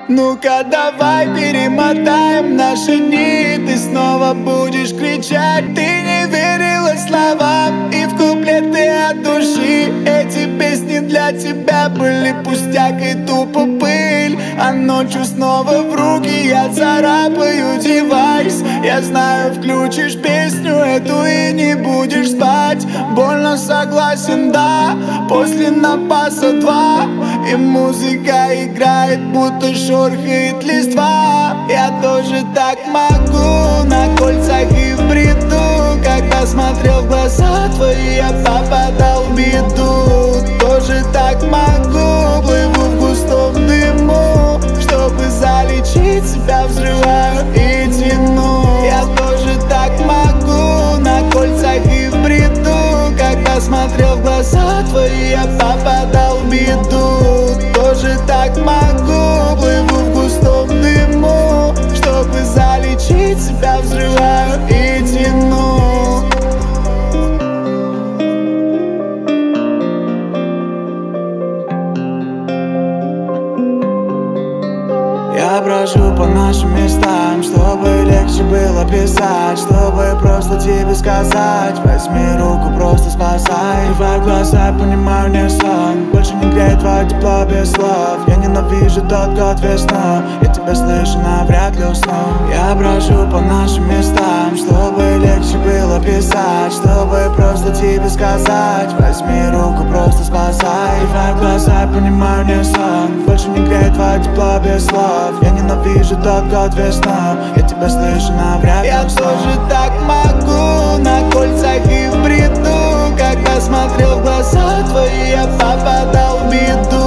Ну-ка давай перемотаем наши дни. Ты снова будешь кричать. Ты не верила словам и в куплеты от души. Эти песни для тебя были пустяк и тупо пыль. А ночью снова в руки я царапаю девайс. Я знаю, включишь песню эту и не будешь спать. Больно, согласен, да, после напаса 2. И музыка играет, будто шорхает листва. Я тоже так могу, на кольцах и в бреду. Когда смотрел в глаза твои, я попадал в беду. Тоже так могу, плыву в густом дыму. Чтобы залечить себя, взрываю и тяну. Я тоже так могу, на кольцах и в бреду. Когда смотрел в глаза твои, я попадал в беду. Тоже так могу, плыву в густом дыму. Чтобы залечить себя, взрываю и тяну. Я брожу по нашим местам, чтобы легче было писать, чтобы просто тебе сказать: возьми руку, просто спасай. Открываю глаза, понимаю, не сон. Больше не греет твое тепло без слов. Я ненавижу тот год весну. Я тебя слышу, но вряд ли усну. Я брожу по нашим местам, чтобы легче было писать, чтобы просто тебе сказать: возьми руку, просто спасай. Открываю глаза, понимаю, не сон. Больше не греет твое тепло без слов. Я ненавижу тот год весну. Я тебя слышу, но вряд ли я усну. Тоже так могу, на кольцах и в бреду. Когда смотрел в глаза твои, я попадал в беду.